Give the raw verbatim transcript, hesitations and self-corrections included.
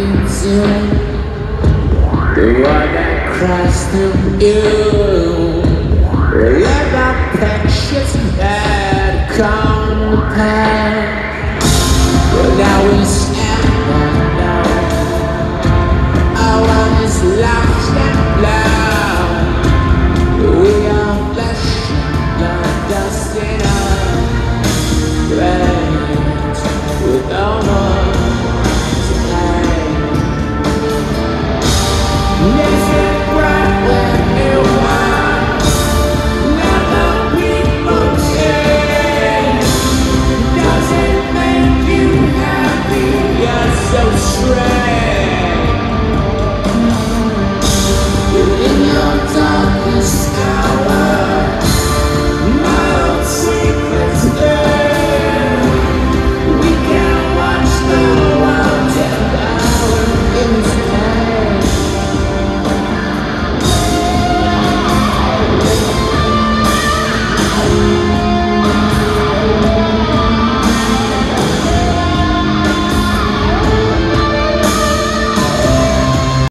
into the one that crossed through you. Let my precious had come to pass.